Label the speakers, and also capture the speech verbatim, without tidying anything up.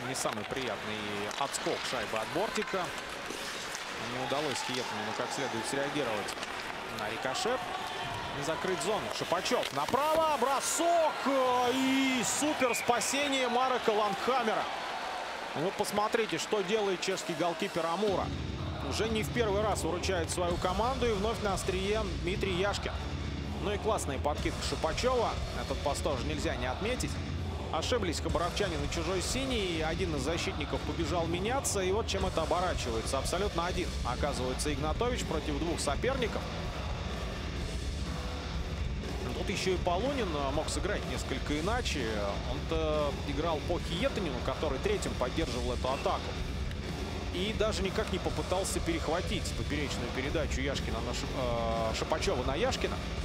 Speaker 1: Не самый приятный отскок шайбы от бортика. Не удалось Хиетанину как следует среагировать на рикошет. Не закрыть зону. Шипачев направо. Бросок. И супер спасение Марека Лангхаммера. Вы посмотрите, что делает чешский голкипер Амура. Уже не в первый раз выручает свою команду. И вновь на острие Дмитрий Яшкин. Ну и классная подкидка Шипачева. Этот пас тоже нельзя не отметить. Ошиблись хабаровчане на чужой синей. Один из защитников побежал меняться. И вот чем это оборачивается. Абсолютно один. Оказывается, Игнатович против двух соперников. Тут еще и Полунин мог сыграть несколько иначе. Он-то играл по Хиетанину, который третьим поддерживал эту атаку. И даже никак не попытался перехватить поперечную передачу Яшкина на Шип... э, Шипачева на Яшкина.